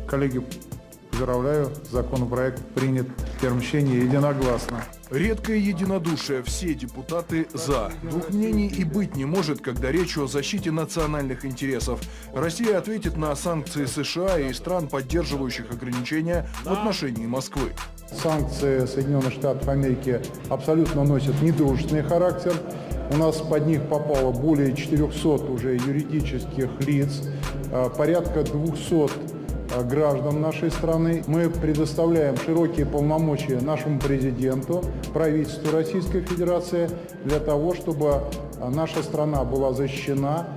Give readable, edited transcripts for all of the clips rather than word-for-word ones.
Коллеги, поздравляю, законопроект принят в первом чтении единогласно. Редкое единодушие, все депутаты «за». Двух мнений и быть не может, когда речь о защите национальных интересов. Россия ответит на санкции США и стран, поддерживающих ограничения в отношении Москвы. Санкции Соединенных Штатов Америки абсолютно носят недружественный характер. У нас под них попало более 400 уже юридических лиц, порядка 200 граждан нашей страны. Мы предоставляем широкие полномочия нашему президенту, правительству Российской Федерации для того, чтобы наша страна была защищена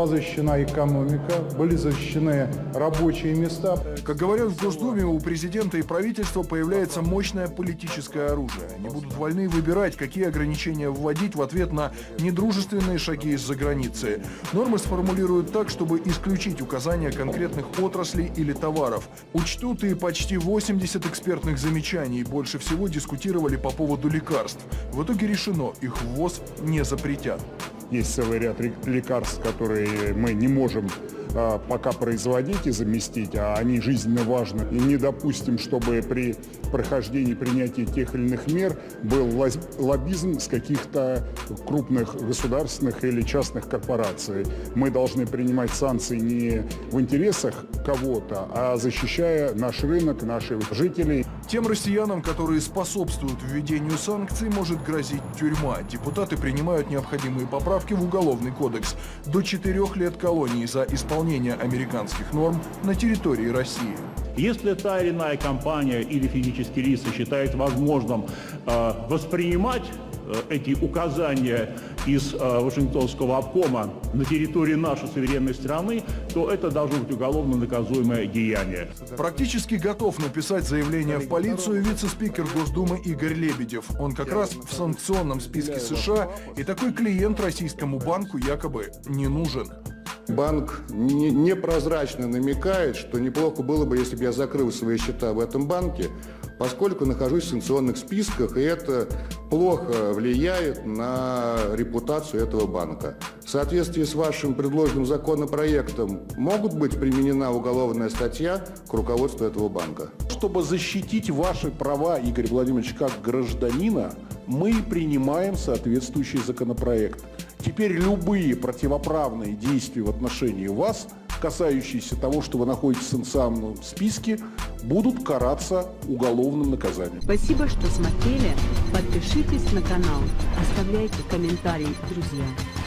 экономика, были защищены рабочие места. Как говорят в Госдуме, у президента и правительства появляется мощное политическое оружие. Они будут вольны выбирать, какие ограничения вводить в ответ на недружественные шаги из-за границы. Нормы сформулируют так, чтобы исключить указания конкретных отраслей или товаров. Учтут и почти 80 экспертных замечаний. Больше всего дискутировали по поводу лекарств. В итоге решено, их ввоз не запретят. Есть целый ряд лекарств, которые мы не можем пока производить и заместить, а они жизненно важны. И не допустим, чтобы при прохождении принятия тех или иных мер был лоббизм с каких-то крупных государственных или частных корпораций. Мы должны принимать санкции не в интересах кого-то, а защищая наш рынок, наших жителей. Тем россиянам, которые способствуют введению санкций, может грозить тюрьма. Депутаты принимают необходимые поправки в Уголовный кодекс. До 4 лет колонии за исполнение американских норм на территории России. Если та или иная компания или физический лиц считает возможным воспринимать эти указания из Вашингтонского обкома на территории нашей суверенной страны, то это должно быть уголовно наказуемое деяние. Практически готов написать заявление в полицию вице-спикер Госдумы Игорь Лебедев. Он как раз в санкционном списке США, и такой клиент российскому банку якобы не нужен. Банк непрозрачно намекает, что неплохо было бы, если бы я закрыл свои счета в этом банке, поскольку нахожусь в санкционных списках, и это плохо влияет на репутацию этого банка. В соответствии с вашим предложенным законопроектом могут быть применена уголовная статья к руководству этого банка. Чтобы защитить ваши права, Игорь Владимирович, как гражданина, мы принимаем соответствующий законопроект. Теперь любые противоправные действия в отношении вас, касающиеся того, что вы находитесь в санкционном списке, будут караться уголовным наказанием. Спасибо, что смотрели. Подпишитесь на канал, оставляйте комментарии, друзья.